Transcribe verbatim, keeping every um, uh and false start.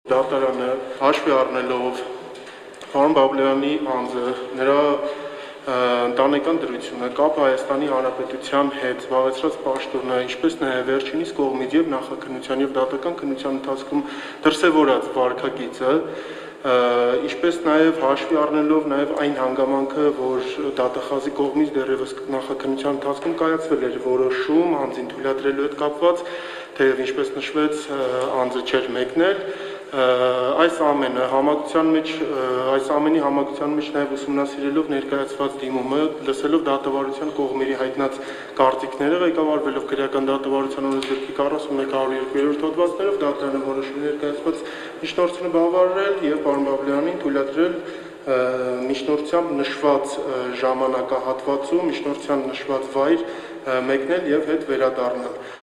Դատարանը հաշվի առնելով պարոն Բաբլյանի անձը, նրա ընտանեկան դրությունը, կապը Հայաստանի Հանրապետության հետ զբաղեցրած պաշտոնը, ինչպես նաև վերջինիս կողմից եւ նախաքննության եւ դատական քննության ընթացքում դրսեւորած վարքագիծը, ինչպես նաև հաշվի առնելով նաև այն հանգամանքը, որ դատախազի կողմից դեռևս նախաքննության ընթացքում կայացվել էր որոշում անձին թույլատրելու հետ կապված, թեև ինչպես նշվեց, անձը չէր մեկնել, այս ամենը համակցության մեջ, այս ամենի համակցության մեջ նաև ուսումնասիրելով ներկայացված դիմումը, լսելով դատավարության կողմերի հայտնած կարծիքները, ղեկավարվելով քրեական դատավարության օրենսգրքի քառասունմեկ հարյուր երկու հոդվածներով դատարանը որոշում ներկայացված միջնորդությունը բավարարել եւ պարոն Բաբլյանին թույլատրել միջնորդությամբ նշված ժամանակահատվածում, միջնորդության նշված վայր մեկնել եւ հետ վերադառնալ։